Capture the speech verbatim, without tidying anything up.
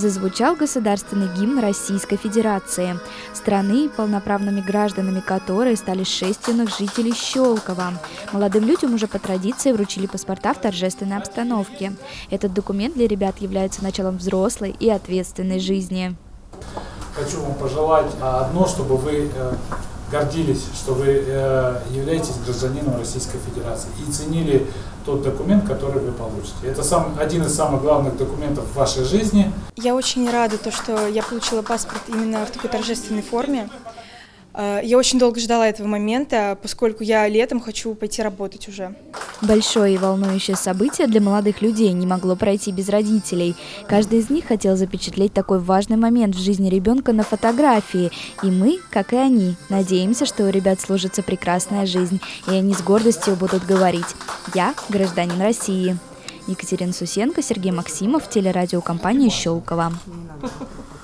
зазвучал государственный гимн Российской Федерации, страны, полноправными гражданами которой стали шесть юных жителей Щелково. Молодым людям уже по традиции вручили паспорта в торжественной обстановке. Этот документ для ребят является началом взрослой и ответственной жизни. Хочу вам пожелать одно, чтобы вы гордились, что вы являетесь гражданином Российской Федерации и ценили тот документ, который вы получите. Это сам, один из самых главных документов в вашей жизни. Я очень рада, то, что я получила паспорт именно в такой торжественной форме. Я очень долго ждала этого момента, поскольку я летом хочу пойти работать уже. Большое и волнующее событие для молодых людей не могло пройти без родителей. Каждый из них хотел запечатлеть такой важный момент в жизни ребенка на фотографии. И мы, как и они, надеемся, что у ребят сложится прекрасная жизнь, и они с гордостью будут говорить: «Я гражданин России». Екатерина Сусенко, Сергей Максимов, телерадиокомпания «Щелково».